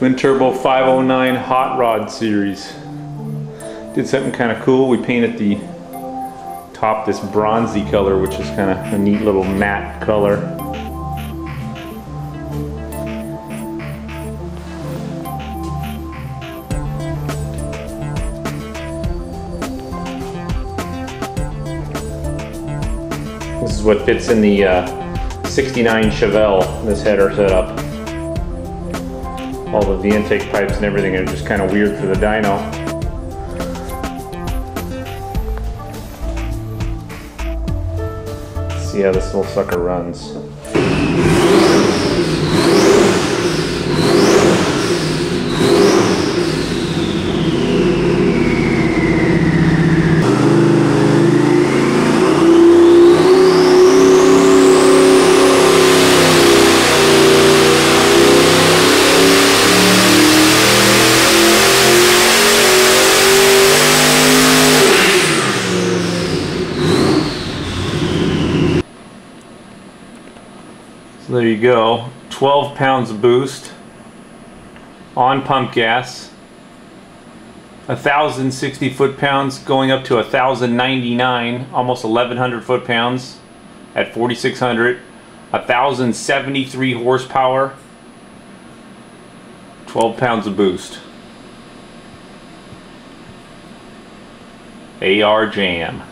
Twin Turbo 509 Hot Rod Series. Did something kind of cool. We painted the top this bronzy color, which is kind of a neat little matte color. This is what fits in the 69 Chevelle, this header setup. All of the intake pipes and everything are just kind of weird for the dyno. See how this little sucker runs. So there you go, 12 pounds of boost on pump gas, 1,060 foot-pounds going up to 1,099, almost 1,100 foot-pounds at 4,600, 1,073 horsepower, 12 pounds of boost. AR Jam.